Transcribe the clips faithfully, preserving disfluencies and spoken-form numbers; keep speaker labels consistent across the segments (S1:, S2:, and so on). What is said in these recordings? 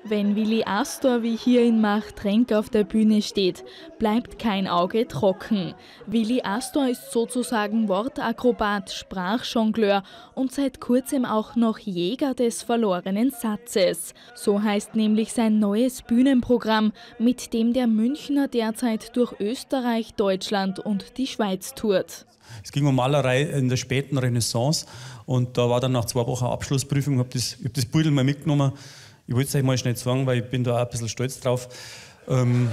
S1: Wenn Willi Astor wie hier in Marchtrenk auf der Bühne steht, bleibt kein Auge trocken. Willi Astor ist sozusagen Wortakrobat, Sprachjongleur und seit kurzem auch noch Jäger des verlorenen Satzes. So heißt nämlich sein neues Bühnenprogramm, mit dem der Münchner derzeit durch Österreich, Deutschland und die Schweiz tourt.
S2: Es ging um Malerei in der späten Renaissance und da war dann nach zwei Wochen Abschlussprüfung. Ich habe das, ich hab das Beutel mal mitgenommen. Ich wollte es euch mal schnell sagen, weil ich bin da auch ein bisschen stolz drauf. Ähm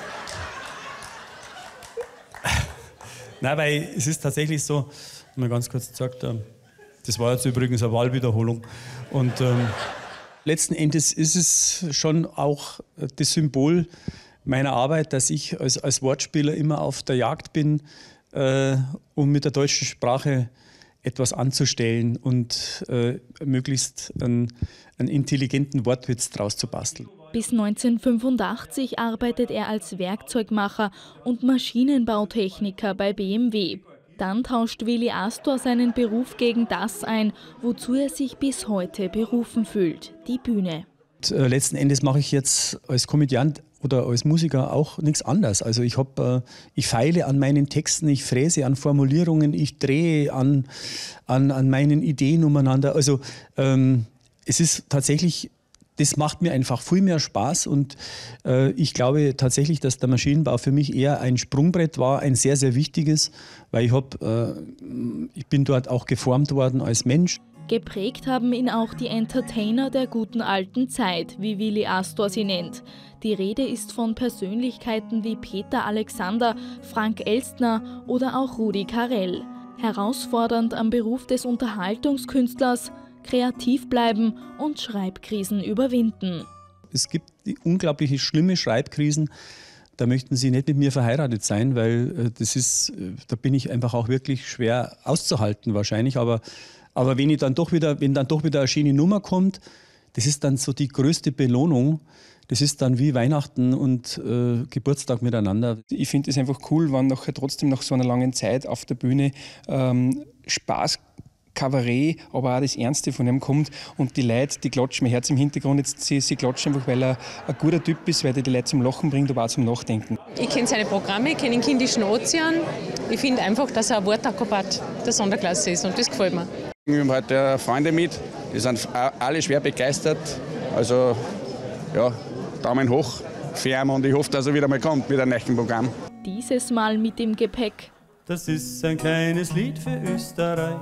S2: Nein, weil es ist tatsächlich so, mal ganz kurz gesagt, das war jetzt übrigens eine Wahlwiederholung. Und ähm letzten Endes ist es schon auch das Symbol meiner Arbeit, dass ich als, als Wortspieler immer auf der Jagd bin, äh, um mit der deutschen Sprache etwas anzustellen und äh, möglichst einen, einen intelligenten Wortwitz draus zu basteln.
S1: Bis neunzehnhundertfünfundachtzig arbeitet er als Werkzeugmacher und Maschinenbautechniker bei B M W. Dann tauscht Willi Astor seinen Beruf gegen das ein, wozu er sich bis heute berufen fühlt, die Bühne.
S2: Und, äh, letzten Endes mache ich jetzt als Komödiant oder als Musiker auch nichts anderes. Also ich, hab, äh, ich feile an meinen Texten, ich fräse an Formulierungen, ich drehe an, an, an meinen Ideen umeinander. Also ähm, es ist tatsächlich, das macht mir einfach viel mehr Spaß und äh, ich glaube tatsächlich, dass der Maschinenbau für mich eher ein Sprungbrett war, ein sehr, sehr wichtiges, weil ich, hab, äh, ich bin dort auch geformt worden als Mensch.
S1: Geprägt haben ihn auch die Entertainer der guten alten Zeit, wie Willi Astor sie nennt. Die Rede ist von Persönlichkeiten wie Peter Alexander, Frank Elstner oder auch Rudi Carrell. Herausfordernd am Beruf des Unterhaltungskünstlers, kreativ bleiben und Schreibkrisen überwinden.
S2: Es gibt unglaublich schlimme Schreibkrisen, da möchten Sie nicht mit mir verheiratet sein, weil das ist, da bin ich einfach auch wirklich schwer auszuhalten wahrscheinlich, aber Aber wenn, ich dann doch wieder, wenn dann doch wieder eine schöne Nummer kommt, das ist dann so die größte Belohnung. Das ist dann wie Weihnachten und äh, Geburtstag miteinander.
S3: Ich finde es einfach cool, wenn nachher trotzdem nach so einer langen Zeit auf der Bühne ähm, Spaß, Kabarett, aber auch das Ernste von ihm kommt und die Leute, die klatschen, mein Herz im Hintergrund, jetzt, sie, sie klatschen einfach, weil er ein guter Typ ist, weil er die Leute zum Lachen bringt, aber auch zum Nachdenken.
S4: Ich kenne seine Programme, ich kenne den Kindischen Ozean. Ich finde einfach, dass er ein Wortakrobat der Sonderklasse ist und das gefällt mir.
S5: Wir haben heute Freunde mit, die sind alle schwer begeistert. Also ja, Daumen hoch für ihn und ich hoffe, dass er wieder mal kommt mit einem neuen Programm.
S1: Dieses Mal mit dem Gepäck.
S6: Das ist ein kleines Lied für Österreich.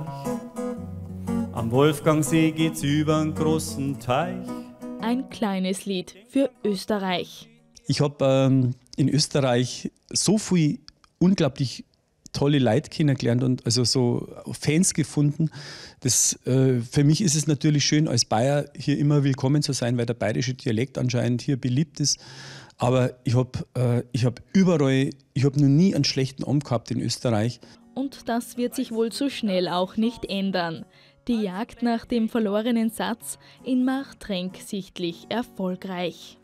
S6: Am Wolfgangsee geht's über einen großen Teich.
S1: Ein kleines Lied für Österreich.
S2: Ich habe ähm, in Österreich so viel unglaublich tolle Leute kennengelernt und also so Fans gefunden. Das, äh, für mich ist es natürlich schön, als Bayer hier immer willkommen zu sein, weil der bayerische Dialekt anscheinend hier beliebt ist. Aber ich habe äh, ich hab überall, ich habe noch nie einen schlechten Abend gehabt in Österreich.
S1: Und das wird sich wohl so schnell auch nicht ändern. Die Jagd nach dem verlorenen Satz in Marchtrenk sichtlich erfolgreich.